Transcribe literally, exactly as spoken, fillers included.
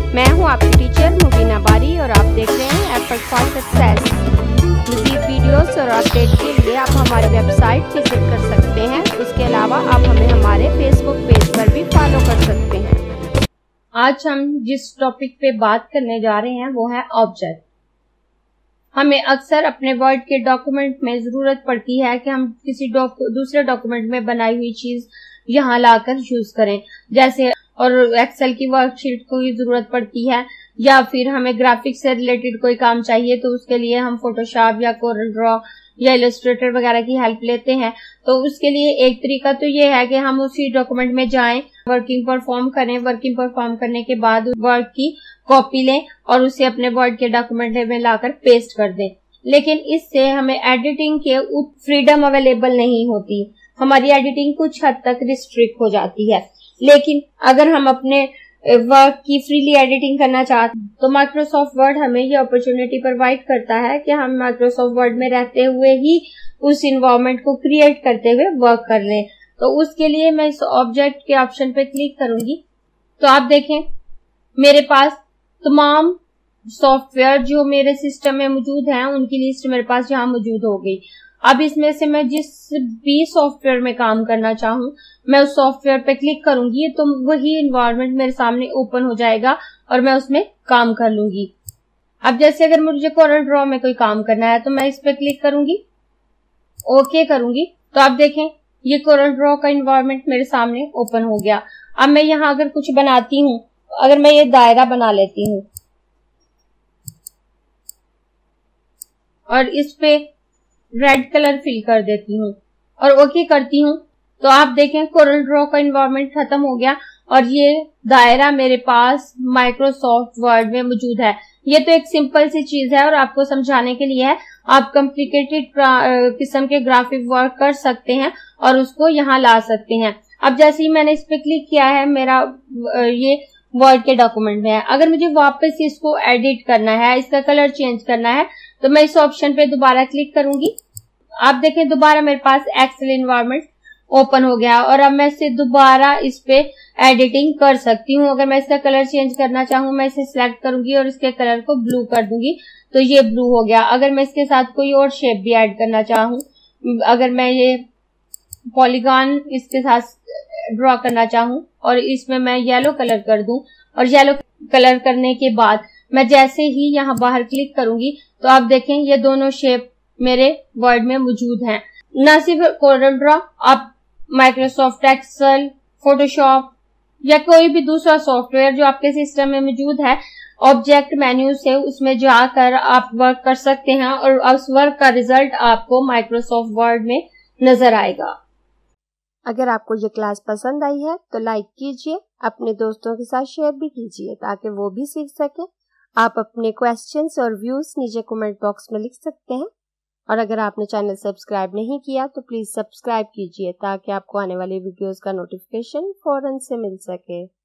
मैं हूं आपकी टीचर मुबीना बारी और आप देख रहे हैं एफर्ट फॉर सक्सेस। मज़ीद वीडियोस और अपडेट के लिए आप हमारी वेबसाइट विजिट कर सकते हैं। उसके अलावा आप हमें हमारे फेसबुक पेज पर भी फॉलो कर सकते हैं। आज हम जिस टॉपिक पे बात करने जा रहे हैं वो है ऑब्जेक्ट। हमें अक्सर अपने वर्ड के डॉक्यूमेंट में जरूरत पड़ती है कि हम किसी दूसरे डॉक्यूमेंट में बनाई हुई चीज यहाँ लाकर यूज करें, जैसे और एक्सेल की वर्कशीट को भी जरूरत पड़ती है, या फिर हमें ग्राफिक्स से रिलेटेड कोई काम चाहिए तो उसके लिए हम फोटोशॉप या कोरल ड्रॉ या इलस्ट्रेटर वगैरह की हेल्प लेते हैं। तो उसके लिए एक तरीका तो ये है कि हम उसी डॉक्यूमेंट में जाएं, वर्किंग परफॉर्म करें, वर्किंग परफॉर्म करने के बाद वर्ड की कॉपी लें और उसे अपने वर्ड के डॉक्यूमेंट में लाकर पेस्ट कर दें। लेकिन इससे हमें एडिटिंग के फ्रीडम अवेलेबल नहीं होती, हमारी एडिटिंग कुछ हद तक रिस्ट्रिक्ट हो जाती है। लेकिन अगर हम अपने वर्क की फ्रीली एडिटिंग करना चाहते हैं तो माइक्रोसॉफ्ट वर्ड हमें ये अपॉर्चुनिटी प्रोवाइड करता है कि हम माइक्रोसॉफ्ट वर्ड में रहते हुए ही उस इन्वायरमेंट को क्रिएट करते हुए वर्क कर लें। तो उसके लिए मैं इस ऑब्जेक्ट के ऑप्शन पे क्लिक करूंगी। तो आप देखें मेरे पास तमाम सॉफ्टवेयर जो मेरे सिस्टम में मौजूद हैं उनकी लिस्ट मेरे पास यहाँ मौजूद हो गई। अब इसमें से मैं जिस भी सॉफ्टवेयर में काम करना चाहूँ मैं उस सॉफ्टवेयर पे क्लिक करूंगी तो वही इन्वायरमेंट मेरे सामने ओपन हो जाएगा और मैं उसमें काम कर लूंगी। अब जैसे अगर मुझे कोरल ड्रॉ में कोई काम करना है तो मैं इस पे क्लिक करूंगी, ओके करूंगी। तो आप देखें ये कोरल ड्रॉ का इन्वायरमेंट मेरे सामने ओपन हो गया। अब मैं यहाँ अगर कुछ बनाती हूँ, अगर मैं ये दायरा बना लेती हूँ और इस पे रेड कलर फिल कर देती हूँ और ओके करती हूँ, तो आप देखें कोरल ड्रॉ का इन्वायरमेंट खत्म हो गया और ये दायरा मेरे पास माइक्रोसॉफ्ट वर्ड में मौजूद है। ये तो एक सिंपल सी चीज है और आपको समझाने के लिए है। आप कॉम्प्लिकेटेड किस्म के ग्राफिक वर्क कर सकते हैं और उसको यहाँ ला सकते हैं। अब जैसे ही मैंने इस पे क्लिक किया है मेरा ये वर्ड के डॉक्यूमेंट में है। अगर मुझे वापस इसको एडिट करना है, इसका कलर चेंज करना है, तो मैं इस ऑप्शन पे दोबारा क्लिक करूंगी। आप देखें दोबारा मेरे पास एक्सेल इन्वायरमेंट ओपन हो गया और अब मैं इसे दोबारा इस पे एडिटिंग कर सकती हूँ। अगर मैं इसका कलर चेंज करना चाहूँ मैं इसे सिलेक्ट करूंगी और इसके कलर को ब्लू कर दूंगी तो ये ब्लू हो गया। अगर मैं इसके साथ कोई और शेप भी ऐड करना चाहूँ, अगर मैं ये पॉलीगॉन इसके साथ ड्रॉ करना चाहूँ और इसमें मैं येलो कलर कर दूं और येलो कलर करने के बाद मैं जैसे ही यहाँ बाहर क्लिक करूंगी तो आप देखें ये दोनों शेप मेरे वर्ड में मौजूद हैं। न सिर्फ कोरल ड्रॉ, आप माइक्रोसॉफ्ट एक्सेल, फोटोशॉप या कोई भी दूसरा सॉफ्टवेयर जो आपके सिस्टम में मौजूद है, ऑब्जेक्ट मेन्यू से उसमें जाकर आप वर्क कर सकते हैं और उस वर्क का रिजल्ट आपको माइक्रोसॉफ्ट वर्ड में नजर आएगा। अगर आपको ये क्लास पसंद आई है तो लाइक कीजिए, अपने दोस्तों के साथ शेयर भी कीजिए ताकि वो भी सीख सकें। आप अपने क्वेश्चंस और व्यूज नीचे कमेंट बॉक्स में लिख सकते हैं और अगर आपने चैनल सब्सक्राइब नहीं किया तो प्लीज सब्सक्राइब कीजिए ताकि आपको आने वाली वीडियोस का नोटिफिकेशन फौरन से मिल सके।